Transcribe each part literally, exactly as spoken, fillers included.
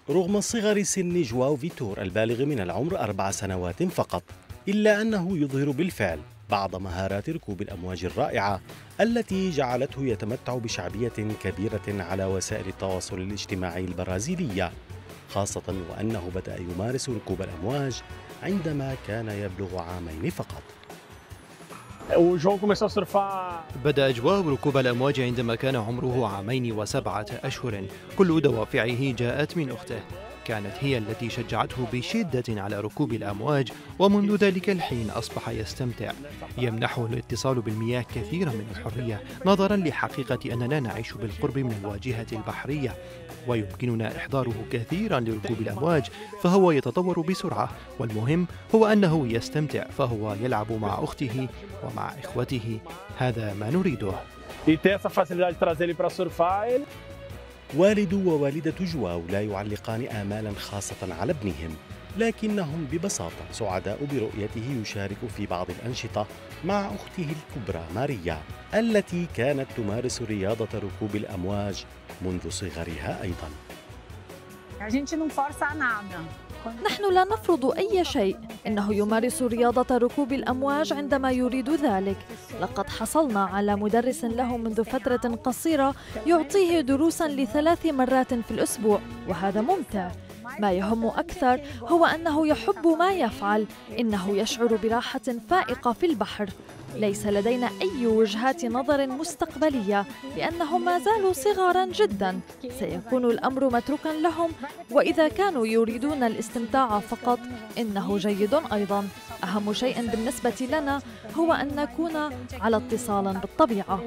رغم صغر سن جواو فيتور البالغ من العمر أربع سنوات فقط، إلا أنه يظهر بالفعل بعض مهارات ركوب الأمواج الرائعة التي جعلته يتمتع بشعبية كبيرة على وسائل التواصل الاجتماعي البرازيلية، خاصة وأنه بدأ يمارس ركوب الأمواج عندما كان يبلغ عامين فقط. بدأ جواو ركوب الأمواج عندما كان عمره عامين وسبعة أشهر. كل دوافعه جاءت من أخته، كانت هي التي شجعته بشدة على ركوب الأمواج، ومنذ ذلك الحين أصبح يستمتع. يمنحه الاتصال بالمياه كثيرا من الحرية، نظرا لحقيقة أننا نعيش بالقرب من الواجهة البحرية، ويمكننا إحضاره كثيرا لركوب الأمواج، فهو يتطور بسرعة، والمهم هو أنه يستمتع، فهو يلعب مع أخته ومع إخوته. هذا ما نريده. والد ووالدة جواو لا يعلقان آمالا خاصة على ابنهم، لكنهم ببساطة سعداء برؤيته يشارك في بعض الأنشطة مع أخته الكبرى ماريا، التي كانت تمارس رياضة ركوب الأمواج منذ صغرها أيضا. نحن لا نفرض أي شيء، إنه يمارس رياضة ركوب الأمواج عندما يريد ذلك. لقد حصلنا على مدرس له منذ فترة قصيرة يعطيه دروساً لثلاث مرات في الأسبوع، وهذا ممتع. ما يهم أكثر هو أنه يحب ما يفعل، إنه يشعر براحة فائقة في البحر. ليس لدينا أي وجهات نظر مستقبلية لأنهم ما زالوا صغاراً جداً، سيكون الأمر متروكاً لهم، وإذا كانوا يريدون الاستمتاع فقط إنه جيد أيضاً. أهم شيء بالنسبة لنا هو أن نكون على اتصال بالطبيعة.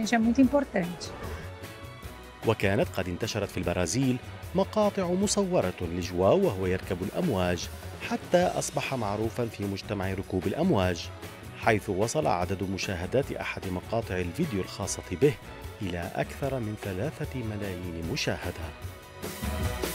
وكانت قد انتشرت في البرازيل مقاطع مصورة لجواو وهو يركب الأمواج، حتى أصبح معروفاً في مجتمع ركوب الأمواج، حيث وصل عدد مشاهدات أحد مقاطع الفيديو الخاصة به إلى أكثر من ثلاثة ملايين مشاهدة.